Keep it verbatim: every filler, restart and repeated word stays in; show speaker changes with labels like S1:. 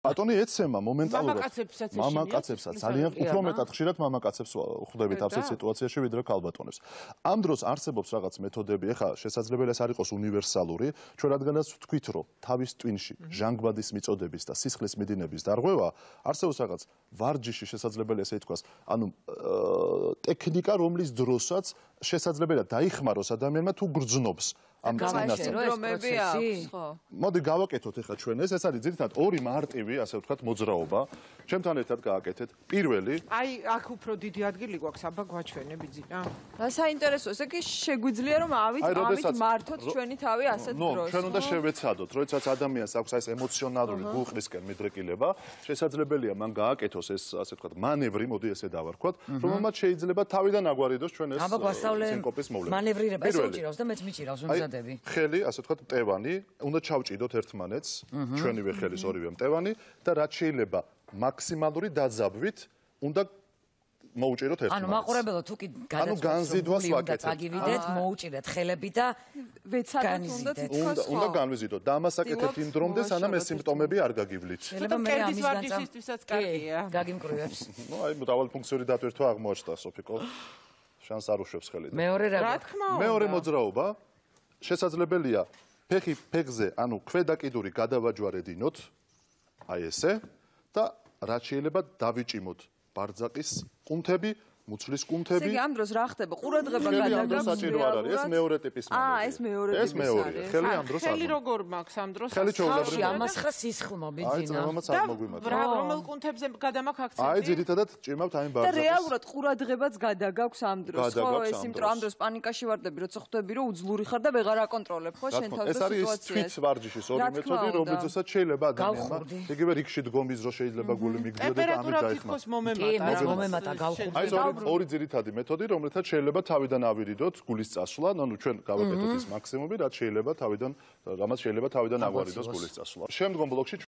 S1: ბატონი ეცემა მომენტალურად
S2: მამაკაცებსაც
S1: მამაკაცებსაც ძალიან უფრო მეტად ხშირად მამაკაცებს ხვდებით ამ სიტუაციაში ვიდრე ქალბატონებს. ამ დროს არსებობს რაღაც მეთოდები, ეხლა შესაძლებელია ეს არ იყოს უნივერსალური, ჩვენ რადგანაც ვთქვით, რომ თავის ტვინში ჟანგბადის მიწოდების და სისხლის მიდინების დარღვევა, არსებობს რაღაც ვარჯიში შესაძლებელია ესე ითქვას, ანუ ტექნიკა, რომლის დროსაც შესაძლებელია დაიხმაროს ადამიანმა თუ გრძნობს ამ წინასწარ. მოდი გავაკეთოთ ეხლა ჩვენ ეს, ეს არის ძირითადად ორი მარტივი, ასე ვთქვათ, მოძრაობა. ჩემთან ერთად გააკეთეთ. პირველი.
S2: აი, აქ უფრო დიდი ადგილი გვაქვს, აბა გვაჩვენები ძინა.
S3: რა საინტერესოა, ესე კი შეგვიძლია რომ ავით, ავით მართოთ ჩვენი თავი ასეთ დროს.
S1: ნო, ჩვენ უნდა შევეცადოთ, როდესაც ადამიანს აქვს ეს ემოციონალური გულყრისკენ მიდრეკილება, შესაძლებელია მან გააკეთოს ეს, ასე ვთქვათ, მანევრი, მოდი ესე დავარქვათ, რომელმაც შეიძლება თავიდან აგვარიდოს ჩვენ ეს სინკოპის მოვლენა.
S4: მანევრირება ეს უჭირავს და მეც მიჭირავს მომზადები.
S1: ხელი, ასე ვთქვათ, მტევანი, უნდა ჩავჭიდოთ ერთმანეთს, ჩვენივე ხელის ორივე მტევანი და რაც შეიძლება მაქსიმალური დაძაბვით უნდა მოუჭიროთ ერთმანეთს.
S4: ანუ მაყურებელო თუ კი
S1: განზიდვას ვაკეთებთ.
S4: წაგივიდეთ, მოუჭირეთ ხელები და
S3: ვეცადოთ
S1: უნდა უნდა განვიზიდოთ და ამას აკეთებთ იმ დრომდე, სანამ ეს სიმპტომები არ გაგივლით.
S4: შეიძლება მე ამის
S2: ვარჯიშისთვისაც კარგია.
S4: გაგიმკრივებს.
S1: ნუ აი დავალფუნქციური დატვირთვა აღმოაჩნდა სოფიკო. შანს არ უშვებს ხელით.
S4: მეორე რა?
S2: რა თქმა უნდა.
S1: მეორე მოძრაობა შესაძლებელია ფეხი ფეხზე, ანუ ქვედა კიდური გადავაჯვარედინოთ, აი ესე და რაც შეიძლება დავიჭიმოთ ბარძაყის კუნთები, მუცლის კუნთები.
S3: ესე ამ დროს რა ხდება? ყურადღება გადაგაგავს.
S1: ეს მეორე ტიპის მანევრი.
S3: აა, ეს მეორე ტიპის.
S1: ეს მეორე. ხელი ამ დროს არ.
S2: ხელი როგორ მაქვს ამ დროს?
S1: ხელი ჩაულებრია.
S4: ამას ხა სისხლმა
S1: აი,
S4: ბიძინა.
S1: ამას არ მოგვიმატა.
S2: რა რომელ კუნთებზე გადამაქვს აქცენტი?
S1: აი, ძირითადად ჭიმავთ აი
S3: და
S1: ბარძაყის.
S3: რეალურად ყურადღებაც გადაგაქვს ამ დროს, ხო?
S1: გადაგაქვს
S3: ეს
S1: ამ
S3: იმიტომ ამ დროს პანიკაში ვარდები, როცა ხვდები, რომ უძლური ხარ და ვეღარ აკონტროლებ, ხო, შენ თავს
S1: ეს არის თვით ვარჯიშის ორი მეთოდი, რომლითაც შეიძლება ადამიანმა იგივე რიგში დგომის დრო შეიძლება გული მიგდრო და ამით დაიხმაროს.
S4: კი, მე მომემატა გავხურდი.
S1: აი, ეს ორი ძირითადი მეთოდი, რომლითაც შეიძლება თავიდან ავირიდოთ გულის წასვლა, ანუ ჩვენ გავაკეთოთ ის მაქსიმუმი, რაც შეიძლება თავიდან, რამაც შეიძლება თავიდან აგვარიდოს გულის წასვლა. შემდგომ ბლოკში